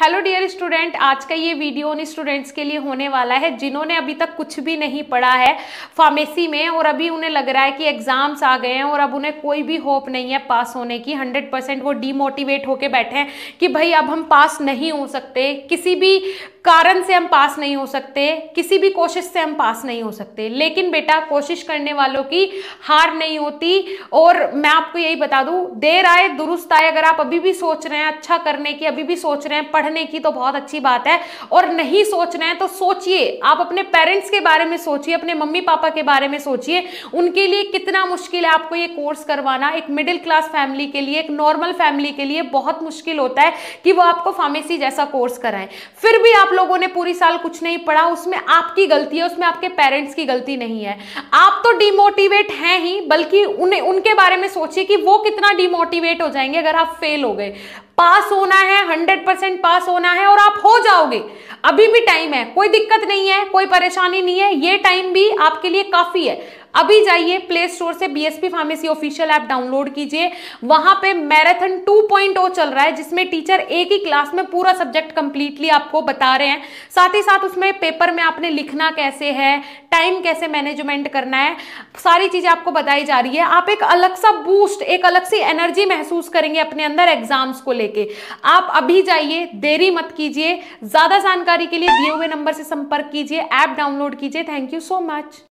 Hello dear student, आज का ये वीडियो उन स्टूडेंट्स के लिए होने वाला है जिन्होंने अभी तक कुछ भी नहीं पढ़ा है फार्मेसी में और अभी उन्हें लग रहा है कि एग्जाम्स आ गए हैं और अब उन्हें कोई भी होप नहीं है पास होने की। 100% वो डीमोटिवेट होके बैठे हैं कि भाई अब हम पास नहीं हो सकते, किसी भी कारण से हम पास नहीं हो सकते, किसी भी कोशिश से हम पास नहीं हो सकते। लेकिन बेटा, कोशिश करने वालों की हार नहीं होती। और मैं आपको यही बता दूं, देर आए दुरुस्त आए। अगर आप अभी भी सोच रहे हैं अच्छा करने की, अभी भी सोच रहे हैं पढ़ने की, तो बहुत अच्छी बात है। और नहीं सोच रहे हैं तो सोचिए, आप अपने पेरेंट्स के बारे में सोचिए, अपने मम्मी पापा के बारे में सोचिए, उनके लिए कितना मुश्किल है आपको ये कोर्स करवाना। एक मिडिल क्लास फैमिली के लिए, एक नॉर्मल फैमिली के लिए बहुत मुश्किल होता है कि वो आपको फार्मेसी जैसा कोर्स कराएं। फिर भी आप लोगों ने पूरी साल कुछ नहीं पढ़ा, उसमें आपकी गलती है, उसमें आपके पेरेंट्स की गलती नहीं है। आप तो डिमोटिवेट हैं ही, बल्कि उनके बारे में सोचिए कि वो कितना डिमोटिवेट हो जाएंगे अगर आप फेल हो गए। पास होना है, 100% पास होना है और आप हो जाओगे। अभी भी टाइम है, कोई दिक्कत नहीं है, कोई परेशानी नहीं है, ये टाइम भी आपके लिए काफी है। अभी जाइए प्ले स्टोर से BSP pharmacy official app download कीजिए। वहां पे मैराथन 2.0 चल रहा है, जिसमें टीचर एक ही क्लास में पूरा सब्जेक्ट कंप्लीटली आपको बता रहे हैं। साथ ही साथ उसमें पेपर में आपने लिखना कैसे है, टाइम कैसे मैनेजमेंट करना है, सारी चीजें आपको बताई जा रही है। आप एक अलग सा बूस्ट, एक अलग सी एनर्जी महसूस करेंगे अपने अंदर एग्जाम्स को लेके। आप अभी जाइए, देरी मत कीजिए। ज्यादा जानकारी के लिए दिए हुए नंबर से संपर्क कीजिए, ऐप डाउनलोड कीजिए। Thank you so much.